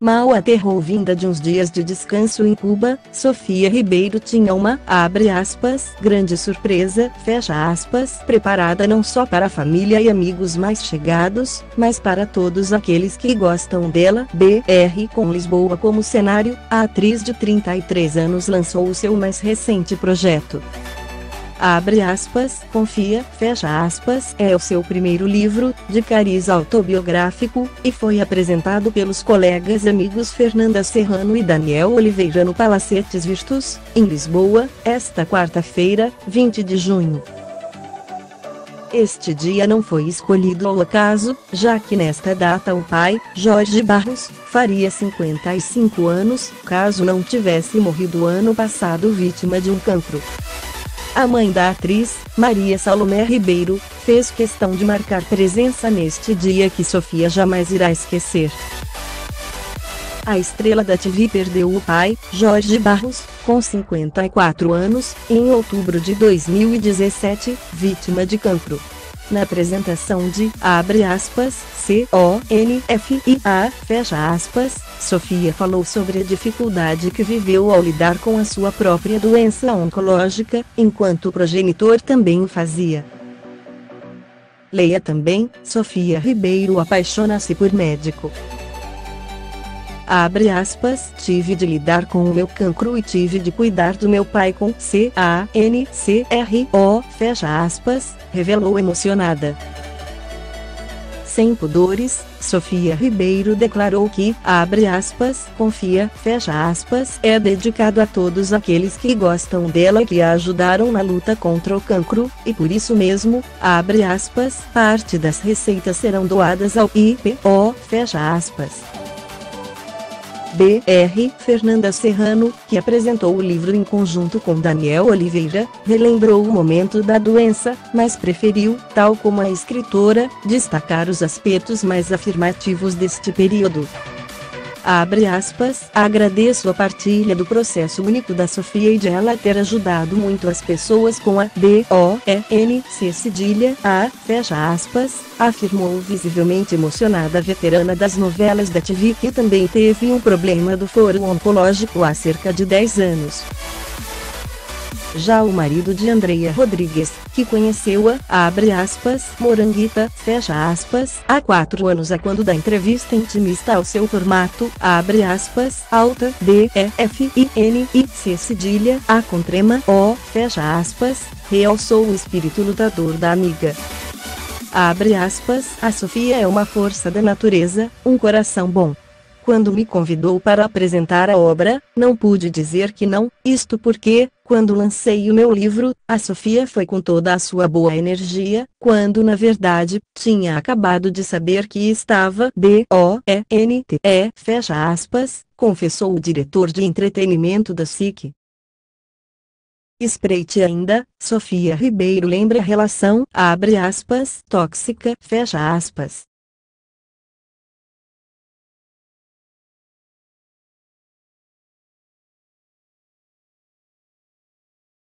Mal aterrou vinda de uns dias de descanso em Cuba, Sofia Ribeiro tinha uma, abre aspas, grande surpresa, fecha aspas, preparada não só para a família e amigos mais chegados, mas para todos aqueles que gostam dela. BR com Lisboa como cenário, a atriz de 33 anos lançou o seu mais recente projeto. Abre aspas, Confia, fecha aspas, é o seu primeiro livro, de cariz autobiográfico, e foi apresentado pelos colegas e amigos Fernanda Serrano e Daniel Oliveira no Palacetes Vistos, em Lisboa, esta quarta-feira, 20 de junho. Este dia não foi escolhido ao acaso, já que nesta data o pai, Jorge Barros, faria 55 anos, caso não tivesse morrido ano passado vítima de um cancro. A mãe da atriz, Maria Salomé Ribeiro, fez questão de marcar presença neste dia que Sofia jamais irá esquecer. A estrela da TV perdeu o pai, Jorge Barros, com 54 anos, em outubro de 2017, vítima de cancro. Na apresentação de, abre aspas, CONFIA, fecha aspas, Sofia falou sobre a dificuldade que viveu ao lidar com a sua própria doença oncológica, enquanto o progenitor também o fazia. Leia também, Sofia Ribeiro apaixona-se por médico. Abre aspas, tive de lidar com o meu cancro e tive de cuidar do meu pai com CANCRO, fecha aspas, revelou emocionada. Sem pudores, Sofia Ribeiro declarou que, abre aspas, Confia, fecha aspas, é dedicado a todos aqueles que gostam dela e que a ajudaram na luta contra o cancro, e por isso mesmo, abre aspas, parte das receitas serão doadas ao IPO, fecha aspas. BR, Fernanda Serrano, que apresentou o livro em conjunto com Daniel Oliveira, relembrou o momento da doença, mas preferiu, tal como a escritora, destacar os aspectos mais afirmativos deste período. Abre aspas, agradeço a partilha do processo único da Sofia e de ela ter ajudado muito as pessoas com a DOENC cedilha A, fecha aspas, afirmou visivelmente emocionada a veterana das novelas da TV que também teve um problema do foro oncológico há cerca de 10 anos. Já o marido de Andreia Rodrigues, que conheceu-a, abre aspas, Moranguita, fecha aspas, há 4 anos quando da entrevista intimista ao seu formato, abre aspas, alta, DEFINIC cedilha, A com trema, O, fecha aspas, realçou o espírito lutador da amiga. Abre aspas, a Sofia é uma força da natureza, um coração bom. Quando me convidou para apresentar a obra, não pude dizer que não, isto porque, quando lancei o meu livro, a Sofia foi com toda a sua boa energia, quando na verdade, tinha acabado de saber que estava DOENTE, fecha aspas, confessou o diretor de entretenimento da SIC. Espreite ainda, Sofia Ribeiro lembra a relação, abre aspas, tóxica, fecha aspas.